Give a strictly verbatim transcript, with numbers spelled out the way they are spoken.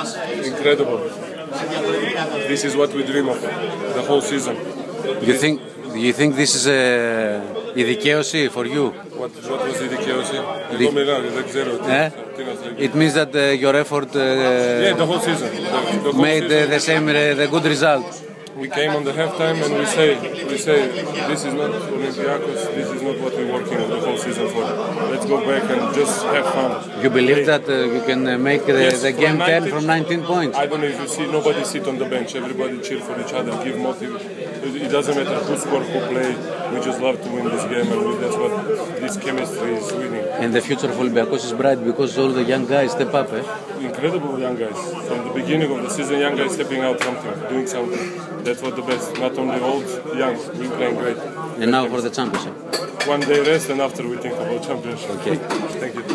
Incredible. This is what we dream of the whole season. You think you think this is a η δικαίωση for you? What, what was η δικαίωση? Εγώ μιλάω, δεν ξέρω. It means that uh, your effort uh, yeah, the whole season. The, the whole made season. Uh, the same uh, the good result. We came on the halftime and we say, we say, this is not Olympiacos, this is not what we're working the whole season for. Let's go back and just have fun. You believe hey. that uh, you can uh, make the, yes, the game nineteen, ten from nineteen points? I don't know if you see, nobody sit on the bench, everybody cheer for each other, give motive. It doesn't matter who score, who play, we just love to win this game and we, that's what this chemistry is winning. And the future of Olympiacos is bright because all the young guys step up, eh? Incredible young guys. From the beginning of the season, young guys stepping out something, doing something. That's what the best. Not only old, young. We're playing great. And now for the championship. One day rest and after we think about championship. Okay. Thank you.